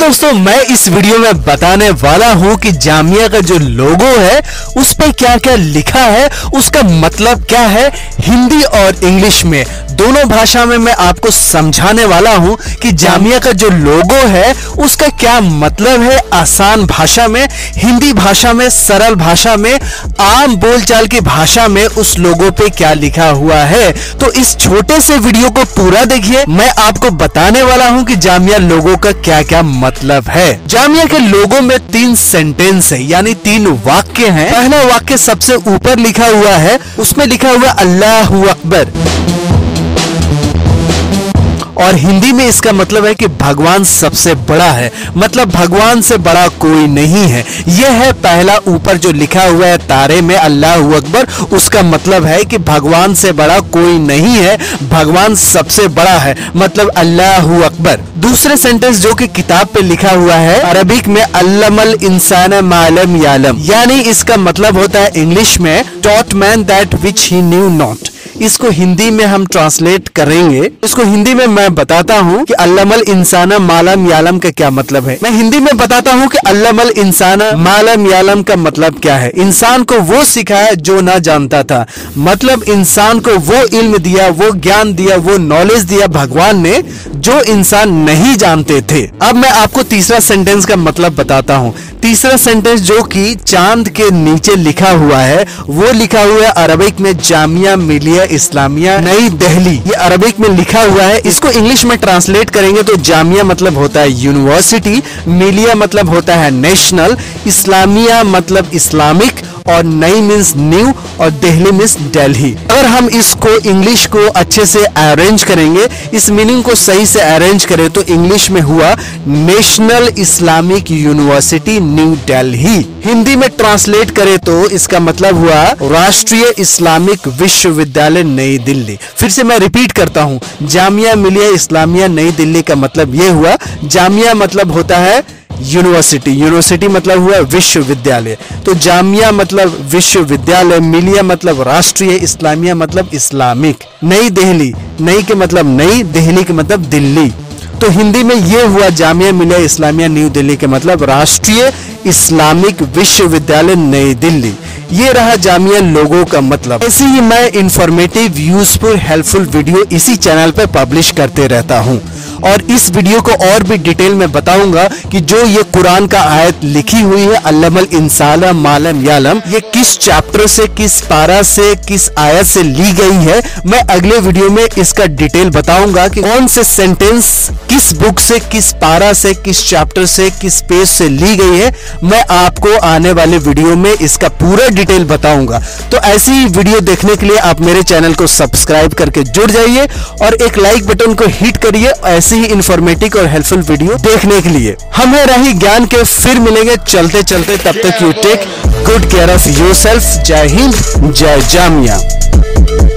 दोस्तों, मैं इस वीडियो में बताने वाला हूं कि जामिया का जो लोगो है उस पे क्या क्या लिखा है, उसका मतलब क्या है। हिंदी और इंग्लिश में दोनों भाषा में मैं आपको समझाने वाला हूं कि जामिया का जो लोगो है उसका क्या मतलब है, आसान भाषा में, हिंदी भाषा में, सरल भाषा में, आम बोलचाल की भाषा में उस लोगो पे क्या लिखा हुआ है। तो इस छोटे से वीडियो को पूरा देखिए, मैं आपको बताने वाला हूं कि जामिया लोगो का क्या क्या मतलब है। जामिया के लोगो में 3 सेंटेंस है, यानी 3 वाक्य हैं। पहला वाक्य सबसे ऊपर लिखा हुआ है, उसमें लिखा हुआ अल्लाहू अकबर, और हिंदी में इसका मतलब है कि भगवान सबसे बड़ा है, मतलब भगवान से बड़ा कोई नहीं है। यह है पहला ऊपर जो लिखा हुआ है तारे में अल्लाहू अकबर, उसका मतलब है कि भगवान से बड़ा कोई नहीं है, भगवान सबसे बड़ा है, मतलब अल्लाहू अकबर। दूसरे सेंटेंस जो कि किताब पे लिखा हुआ है अरबिक में अल्लमल इंसान मा लम यालम, यानी इसका मतलब होता है इंग्लिश में taught man that which he knew not. इसको हिंदी में हम ट्रांसलेट करेंगे, इसको हिंदी में मैं बताता हूँ कि अल्लमल इंसाना मालम यालम का क्या मतलब है। मैं हिंदी में बताता हूँ कि अल्लमल इंसाना मालम यालम का मतलब क्या है। इंसान को वो सिखाया जो ना जानता था, मतलब इंसान को वो इल्म दिया, वो ज्ञान दिया, वो नॉलेज दिया भगवान ने जो इंसान नहीं जानते थे। अब मैं आपको तीसरा सेंटेंस का मतलब बताता हूँ। तीसरा सेंटेंस जो कि चांद के नीचे लिखा हुआ है वो लिखा हुआ है अरबिक में जामिया मिलिया इस्लामिया नई दिल्ली, ये अरबिक में लिखा हुआ है। इसको इंग्लिश में ट्रांसलेट करेंगे तो जामिया मतलब होता है यूनिवर्सिटी, मिलिया मतलब होता है नेशनल, इस्लामिया मतलब इस्लामिक, और नई मीन्स न्यू, और दिल्ली मीन्स दिल्ली। अगर हम इसको इंग्लिश को अच्छे से अरेंज करेंगे, इस मीनिंग को सही से अरेंज करें तो इंग्लिश में हुआ National Islamic University New Delhi. Hindi में ट्रांसलेट करें तो इसका मतलब हुआ राष्ट्रीय इस्लामिक विश्वविद्यालय नई दिल्ली। फिर से मैं रिपीट करता हूँ, जामिया मिलिया इस्लामिया नई दिल्ली का मतलब यह हुआ, जामिया मतलब होता है यूनिवर्सिटी, यूनिवर्सिटी मतलब हुआ विश्वविद्यालय, तो जामिया मतलब विश्वविद्यालय, मिलिया मतलब राष्ट्रीय, इस्लामिया मतलब इस्लामिक, नई दिल्ली, नई के मतलब नई, दिल्ली के मतलब दिल्ली। तो हिंदी में ये हुआ जामिया मिलिया इस्लामिया न्यू दिल्ली के मतलब राष्ट्रीय इस्लामिक विश्वविद्यालय नई दिल्ली। ये रहा जामिया लोगो का मतलब। ऐसे ही मैं इंफॉर्मेटिव, यूजफुल, हेल्पफुल वीडियो इसी चैनल पे पब्लिश करते रहता हूँ, और इस वीडियो को और भी डिटेल में बताऊंगा कि जो ये कुरान का आयत लिखी हुई है अल्लमल इंसाना मालम यालम, ये किस चैप्टर से, किस पारा से, किस आयत से ली गई है। मैं अगले वीडियो में इसका डिटेल बताऊंगा कि कौन से सेंटेंस किस बुक से, किस पारा से, किस चैप्टर से, किस पेज से ली गई है। मैं आपको आने वाले वीडियो में इसका पूरा डिटेल बताऊंगा। तो ऐसी ही वीडियो देखने के लिए आप मेरे चैनल को सब्सक्राइब करके जुड़ जाइए और एक लाइक बटन को हिट करिए ऐसे ही इंफॉर्मेटिव और हेल्पफुल वीडियो देखने के लिए। हमें रही ज्ञान के, फिर मिलेंगे चलते चलते, तब तक you take good care of yourself. Jai Hind, जय जामिया।